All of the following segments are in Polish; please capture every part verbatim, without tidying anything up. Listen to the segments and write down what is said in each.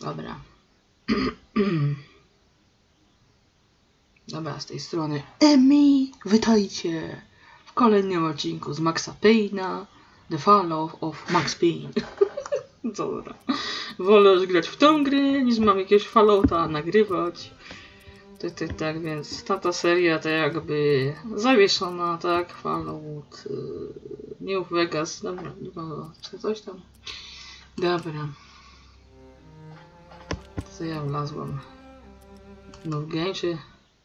Dobra. Dobra, z tej strony Emi, witajcie w kolejnym odcinku z Maxa Payne'a, The Fall of Max Payne. Dobra. Wolę już grać w tą grę, niż mam jakiegoś Fallouta nagrywać. Tak, tak, tak, więc ta, ta seria to jakby zawieszona, tak, Fallout, yy, New Vegas, dobra, czy coś tam. Dobra. Co ja wlazłam? No w game, czy...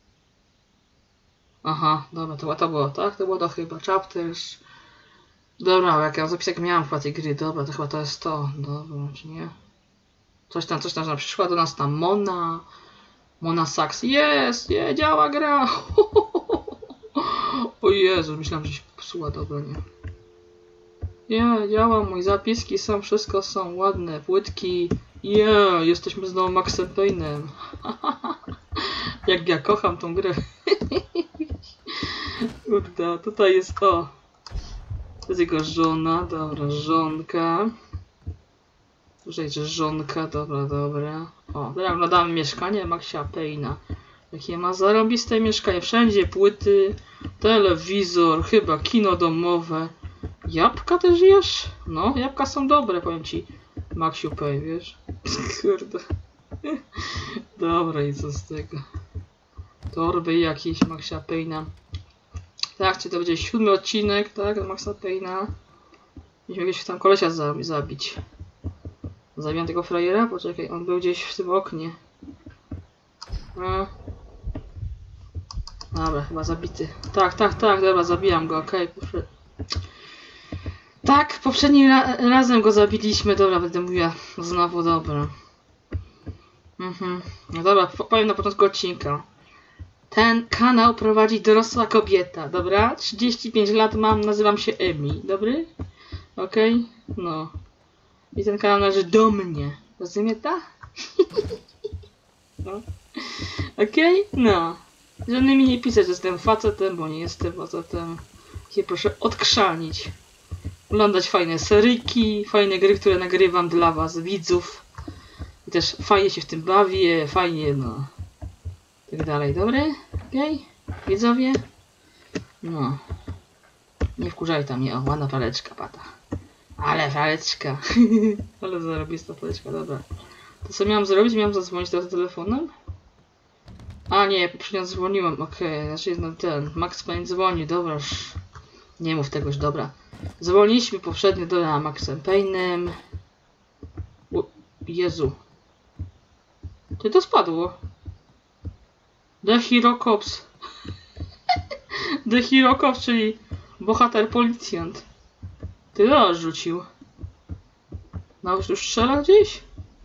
Aha, dobra, to, to było, tak? To było to chyba Chapters. Dobra, jak ja zapisek miałam chyba tej gry, dobra, to chyba to jest to. Dobra, czy nie? Coś tam, coś tam, przyszła do nas tam Mona. Mona Sachs. Jest, nie, działa gra. O Jezu, myślałam, że się popsuła, dobra, nie. Nie, działa, moje zapiski są, wszystko są ładne, płytki. Yeah, jesteśmy znowu Maxem Payne'em. Jak ja kocham tą grę. Kurde, tutaj jest to. To jest jego żona, dobra, żonka. Tutaj jest żonka, dobra, dobra. O, teraz oglądamy mieszkanie Maxa Payne'a. Jakie ma zarobiste mieszkanie, wszędzie płyty, telewizor, chyba kino domowe. Jabłka też jesz? No, jabłka są dobre, powiem ci. Maxiu Pay, wiesz? Kurde. Dobra, i co z tego? Torby jakieś Maxa Payne'a. Tak, czy to będzie siódmy odcinek, tak, Maxa Payne'a. Musimy jakiegoś tam kolesia zabić. Zabijam tego frajera? Poczekaj, on był gdzieś w tym oknie. A. Dobra, chyba zabity. Tak, tak, tak, dobra, zabijam go, okej. Okay. Tak, poprzednim ra razem go zabiliśmy, dobra, będę mówiła znowu, dobra. Mhm. No dobra, powiem na początku odcinka. Ten kanał prowadzi dorosła kobieta, dobra? trzydzieści pięć lat mam, nazywam się Emi, dobry? Okej? Okay? No. I ten kanał należy do mnie. Rozumie ta? No. Okej? Okay? No. Żadny mi nie pisać, że jestem facetem, bo nie jestem facetem. Się proszę odkrzanić. Oglądać fajne seryjki, fajne gry, które nagrywam dla was, widzów. I też fajnie się w tym bawię, fajnie, no. Tak dalej, dobry? Okej? Okay? Widzowie? No. Nie wkurzaj tam mnie, o, ładna paleczka, pata. Ale paleczka. Ale zarobista paleczka, dobra. To co miałam zrobić? Miałam zadzwonić do telefonem? A nie, poprzednio dzwoniłem, okej, okay. Znaczy no, ten, Max Payne dzwoni, dobra już. Nie mów tego już, dobra. Dzwoniliśmy poprzednio do Maxem Payne'em. Jezu. Ty to spadło. The Hero Cops. The Hero Cops, czyli bohater policjant. Ty to rzucił. No już już strzela gdzieś?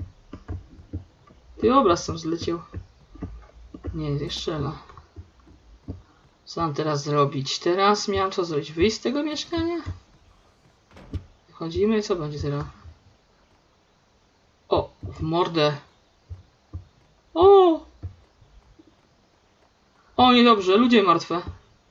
Ty obraz sam zleciał. Nie, nie strzela. Co mam teraz zrobić? Teraz miałem co zrobić? Wyjść z tego mieszkania? Chodzimy i co będzie teraz? O, w mordę. O! O, niedobrze, ludzie martwe.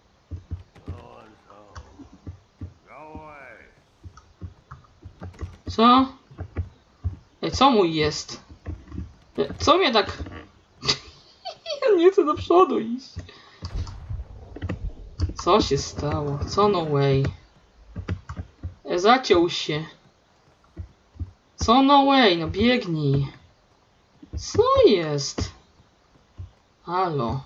Co? Ej, co mój jest? Co mnie tak... Ja nie chcę do przodu iść. Co się stało? Co no way? E, zaciął się. Co no way? No biegnij. Co jest? Halo.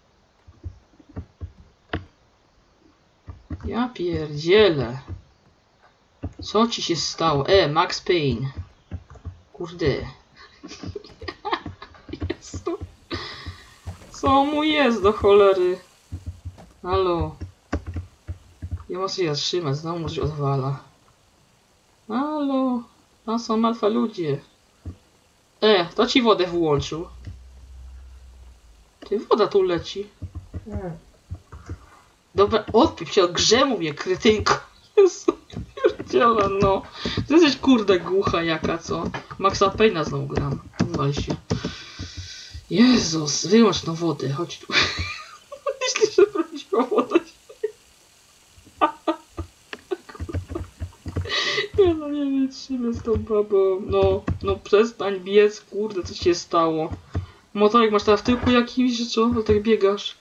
Ja pierdzielę. Co ci się stało? E, Max Payne. Kurde. Jezu. Co mu jest do cholery? Halo. Ja muszę się zatrzymać, znowu mu coś odwala. Halo. Tam są martwe ludzie. E, to ci wodę włączył. Ty, woda tu leci. Dobra, odpił się, ogrzemu mnie, krytynko. Jezu, pierdziela, no. Ty jesteś kurde głucha jaka, co? Maxa Payne'a znowu gram. Wal się. Jezus, wyłącz tą wodę, chodź tu. Myślisz, że prawdziwa woda się... Ja no nie wiem, lecimy z tą babą. No, no przestań biec, kurde, co ci się stało? Motorek masz teraz w tyłku jakimś, że co? No tak biegasz.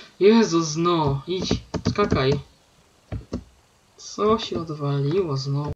Jezus, no, idź, skakaj. Co się odwaliło znowu?